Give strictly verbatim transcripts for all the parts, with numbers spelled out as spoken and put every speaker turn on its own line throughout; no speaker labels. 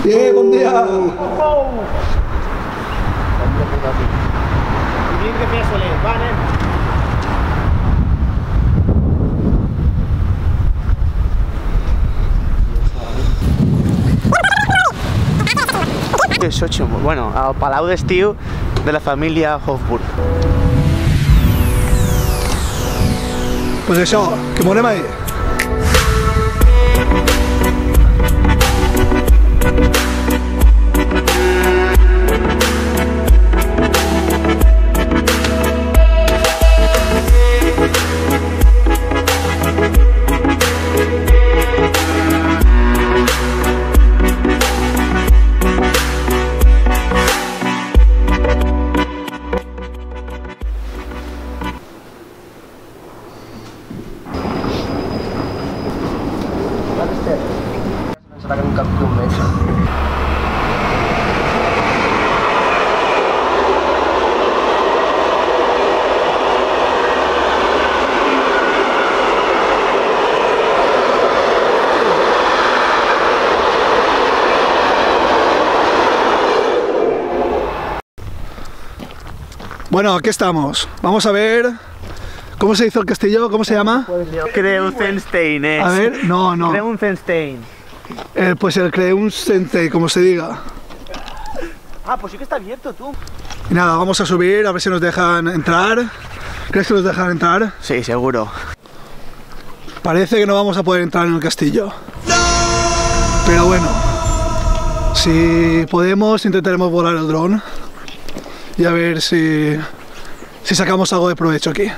¡Eh, buen día!
Dimmi che festa lei, va ne?
Bueno, al Palau d'Estiu de la família Hofburg.
Pues això, que monem ahí.
Sarà un cap d'un metge.
Bueno, aquí estamos. Vamos a ver cómo se hizo el castillo, ¿cómo se llama?
Kreuzenstein es.
A ver, no, no.
Kreuzenstein.
Eh, pues el Kreuzenstein, como se diga.
Ah, pues sí que está abierto, tú.
Y nada, vamos a subir a ver si nos dejan entrar. ¿Crees que nos dejan entrar?
Sí, seguro.
Parece que no vamos a poder entrar en el castillo. Pero bueno, si podemos intentaremos volar el dron y a ver si, si sacamos algo de provecho aquí.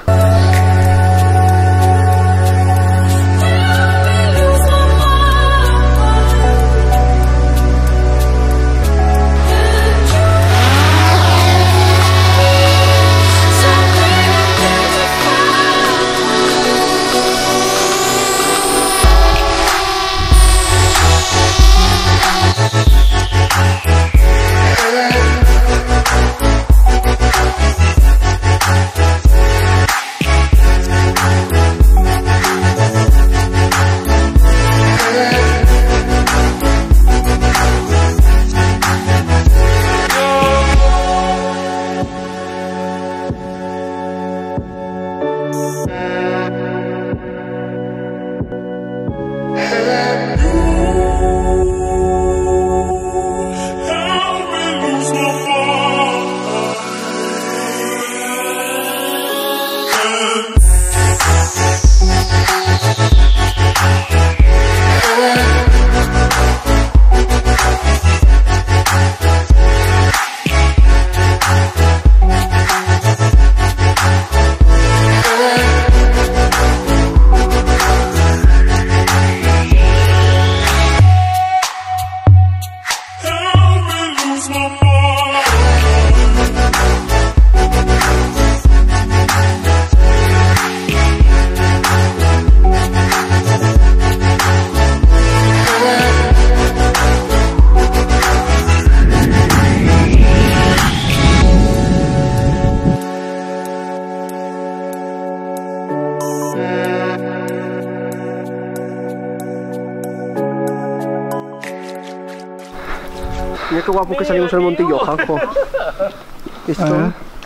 Mira qué guapo que salimos al montillo, Juanjo. Esto...
A ver,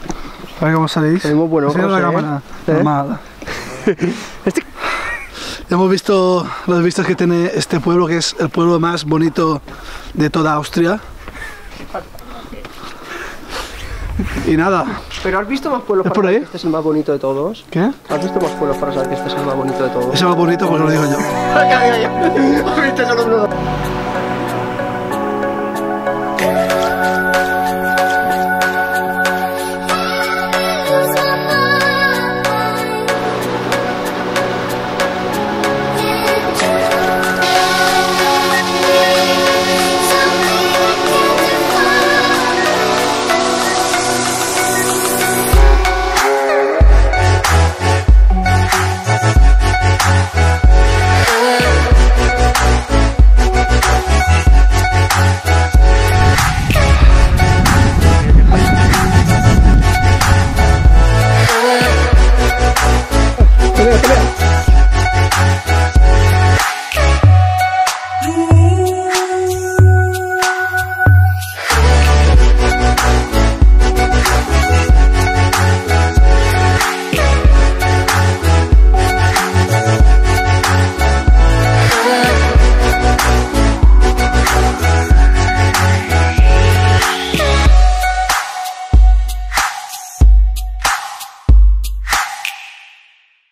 a ver cómo salís.
Salimos buenos,
la
¿eh?
cámara,
¿Eh?
normal.
Este...
Ya hemos visto las vistas que tiene este pueblo, que es el pueblo más bonito de toda Austria. Y nada.
Pero ¿has visto más pueblos
¿Es
para
por
saber
ahí?
que este es el más bonito de todos?
¿Qué?
¿Has visto más pueblos para saber que este es el más bonito de todos?
Ese más bonito, pues lo digo yo.